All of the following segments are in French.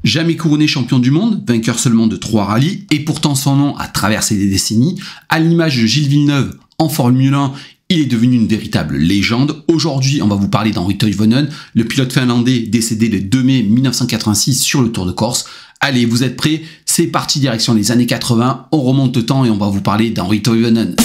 Jamais couronné champion du monde, vainqueur seulement de 3 rallyes, et pourtant son nom a traversé des décennies. À l'image de Gilles Villeneuve en Formule 1, il est devenu une véritable légende. Aujourd'hui, on va vous parler d'Henri Toivonen, le pilote finlandais décédé le 2 mai 1986 sur le Tour de Corse. Allez, vous êtes prêts? C'est parti direction les années 80, on remonte le temps et on va vous parler d'Henri Toivonen.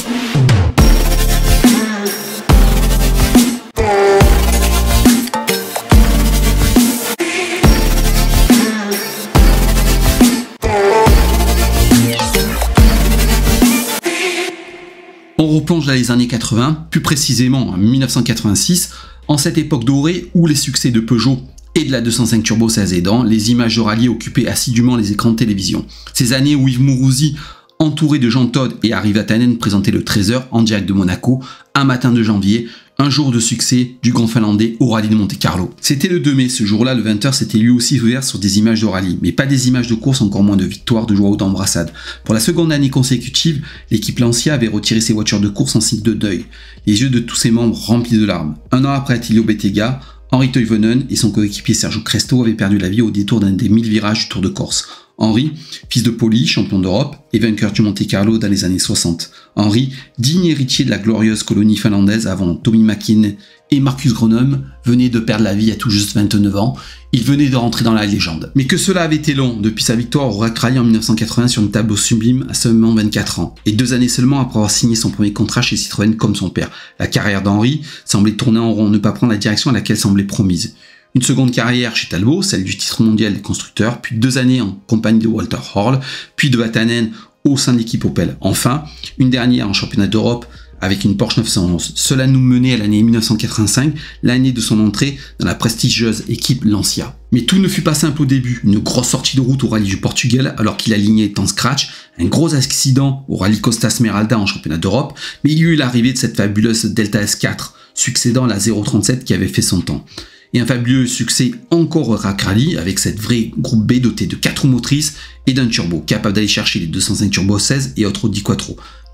On replonge dans les années 80, plus précisément en 1986, en cette époque dorée où les succès de Peugeot et de la 205 Turbo 16 aidant, les images de rallye occupaient assidûment les écrans de télévision. Ces années où Yves Mourouzi, entouré de Jean Todt et Harry Vatanen, présentait le 13h en direct de Monaco, un matin de janvier, un jour de succès du grand finlandais au rallye de Monte-Carlo. C'était le 2 mai, ce jour-là, le 20h, s'était lui aussi ouvert sur des images de rallye, mais pas des images de course, encore moins de victoires, de joie ou d'embrassade. Pour la seconde année consécutive, l'équipe Lancia avait retiré ses voitures de course en signe de deuil, les yeux de tous ses membres remplis de larmes. Un an après Attilio Bettega, Henri Toivonen et son coéquipier Sergio Cresto avaient perdu la vie au détour d'un des 1000 virages du Tour de Corse. Henri, fils de Poli, champion d'Europe et vainqueur du Monte-Carlo dans les années 60. Henri, digne héritier de la glorieuse colonie finlandaise avant Tommy Mäkinen et Marcus Gronholm, venait de perdre la vie à tout juste 29 ans. Il venait de rentrer dans la légende. Mais que cela avait été long depuis sa victoire au RAC Rally en 1980 sur une tableau sublime à seulement 24 ans. Et 2 années seulement après avoir signé son premier contrat chez Citroën comme son père. La carrière d'Henri semblait tourner en rond, ne pas prendre la direction à laquelle semblait promise. Une seconde carrière chez Talbot, celle du titre mondial des constructeurs, puis 2 années en compagnie de Walter Horl, puis de Vatanen au sein de l'équipe Opel. Enfin, une dernière en championnat d'Europe avec une Porsche 911. Cela nous menait à l'année 1985, l'année de son entrée dans la prestigieuse équipe Lancia. Mais tout ne fut pas simple au début. Une grosse sortie de route au rallye du Portugal alors qu'il alignait en scratch, un gros accident au rallye Costa Smeralda en championnat d'Europe, mais il y eut l'arrivée de cette fabuleuse Delta S4, succédant à la 037 qui avait fait son temps. Et un fabuleux succès encore au RAC Rally avec cette vraie groupe B dotée de 4 roues motrices et d'un turbo, capable d'aller chercher les 205 Turbo 16 et autres Audi Quattro.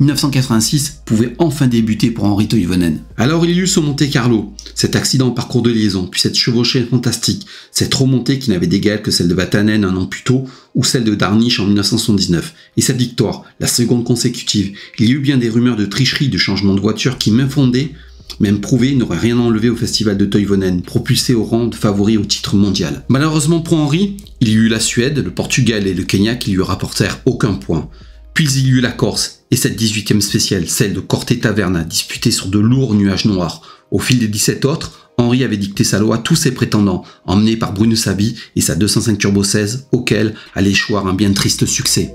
1986 pouvait enfin débuter pour Henri Toivonen. Alors il y eut ce Monte-Carlo, cet accident en parcours de liaison, puis cette chevauchée fantastique, cette remontée qui n'avait d'égal que celle de Vatanen un an plus tôt, ou celle de Darniche en 1979. Et cette victoire, la seconde consécutive, il y eut bien des rumeurs de tricherie, de changement de voiture qui m'infondaient, même prouvé, n'aurait rien enlevé au festival de Toivonen, propulsé au rang de favori au titre mondial. Malheureusement pour Henri, il y eut la Suède, le Portugal et le Kenya qui lui rapportèrent aucun point. Puis il y eut la Corse, et cette 18e spéciale, celle de Corte Taverna, disputée sur de lourds nuages noirs. Au fil des 17 autres, Henri avait dicté sa loi à tous ses prétendants, emmenés par Bruno Sabi et sa 205 Turbo 16, auquel allait échoir un bien triste succès.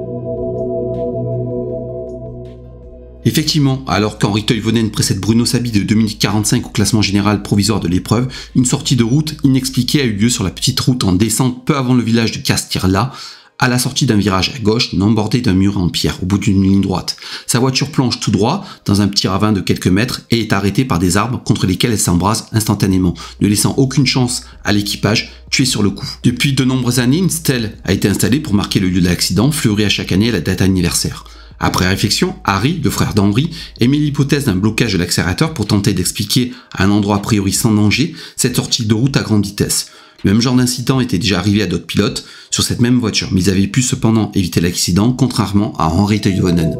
Effectivement, alors qu'Henri Toivonen précède Bruno Sabi de Dominique 45 au classement général provisoire de l'épreuve, une sortie de route inexpliquée a eu lieu sur la petite route en descente peu avant le village de Castirla, à la sortie d'un virage à gauche non bordé d'un mur en pierre au bout d'une ligne droite. Sa voiture plonge tout droit dans un petit ravin de quelques mètres et est arrêtée par des arbres contre lesquels elle s'embrase instantanément, ne laissant aucune chance à l'équipage tué sur le coup. Depuis de nombreuses années, une stèle a été installée pour marquer le lieu de l'accident, fleurie à chaque année à la date anniversaire. Après réflexion, Harry, le frère d'Henri, émet l'hypothèse d'un blocage de l'accélérateur pour tenter d'expliquer, à un endroit a priori sans danger, cette sortie de route à grande vitesse. Le même genre d'incident était déjà arrivé à d'autres pilotes sur cette même voiture, mais ils avaient pu cependant éviter l'accident, contrairement à Henri Toivonen.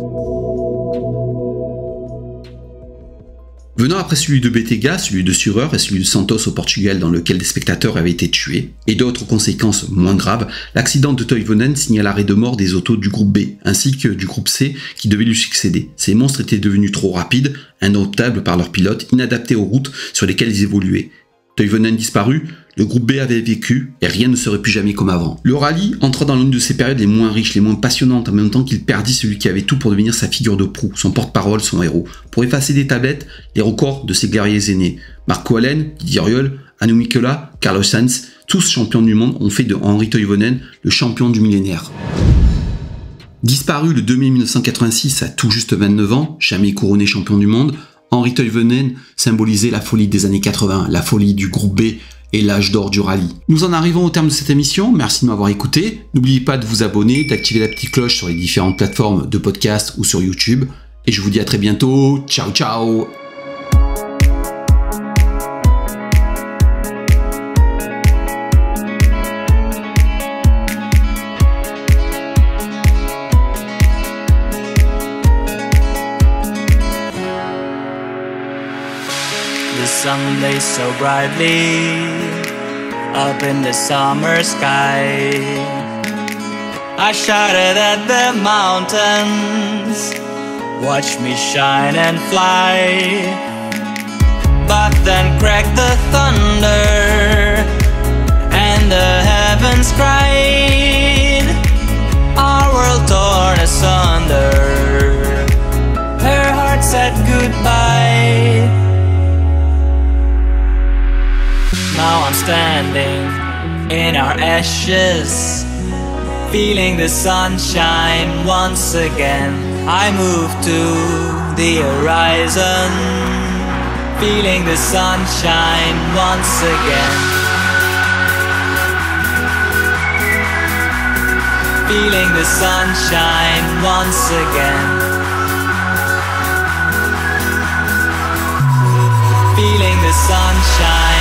Venant après celui de Bettega, celui de Surer et celui de Santos au Portugal dans lequel des spectateurs avaient été tués, et d'autres conséquences moins graves, l'accident de Toivonen signa l'arrêt de mort des autos du groupe B, ainsi que du groupe C qui devait lui succéder. Ces monstres étaient devenus trop rapides, indomptables par leurs pilotes, inadaptés aux routes sur lesquelles ils évoluaient. Toivonen disparu, le groupe B avait vécu et rien ne serait plus jamais comme avant. Le rallye entra dans l'une de ses périodes les moins riches, les moins passionnantes, en même temps qu'il perdit celui qui avait tout pour devenir sa figure de proue, son porte-parole, son héros, pour effacer des tablettes les records de ses guerriers aînés. Marco Allen, Didier Riol, Anu Mikola, Carlos Sainz, tous champions du monde, ont fait de Henri Toivonen le champion du millénaire. Disparu le 2 mai 1986 à tout juste 29 ans, jamais couronné champion du monde, Henri Toivonen symbolisait la folie des années 80, la folie du groupe B et l'âge d'or du rallye. Nous en arrivons au terme de cette émission, merci de m'avoir écouté. N'oubliez pas de vous abonner, d'activer la petite cloche sur les différentes plateformes de podcast ou sur YouTube. Et je vous dis à très bientôt, ciao ciao. someday so brightly up in the summer sky. I shouted at the mountains, watch me shine and fly. But then cracked the thunder, and the heavens cried, our world torn asunder. Her heart said goodbye. Now I'm standing in our ashes, feeling the sunshine once again. I move to the horizon, feeling the sunshine once again. Feeling the sunshine once again. Feeling the sunshine